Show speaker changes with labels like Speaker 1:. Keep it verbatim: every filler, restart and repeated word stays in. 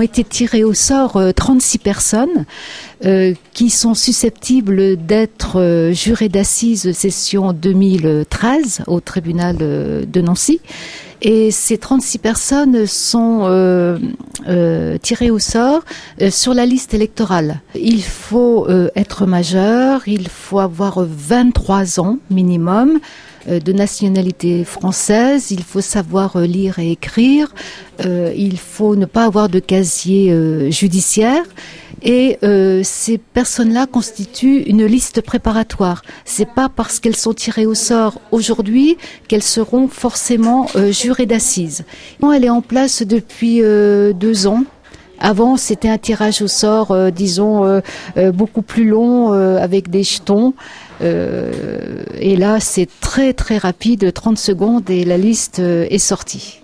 Speaker 1: été tirées au sort euh, trente-six personnes euh, qui sont susceptibles d'être euh, jurées d'assises session deux mille treize au tribunal euh, de Nancy. Et ces trente-six personnes sont euh, euh, tirées au sort euh, sur la liste électorale. Il faut euh, être majeur, il faut avoir vingt-trois ans minimum, euh, de nationalité française, il faut savoir euh, lire et écrire, euh, il faut ne pas avoir de casier euh, judiciaire. Et euh, ces personnes-là constituent une liste préparatoire. C'est pas parce qu'elles sont tirées au sort aujourd'hui qu'elles seront forcément euh, jurées d'assises. Elle est en place depuis euh, deux ans. Avant, c'était un tirage au sort, euh, disons, euh, euh, beaucoup plus long, euh, avec des jetons. Euh, et là, c'est très très rapide, trente secondes, et la liste euh, est sortie.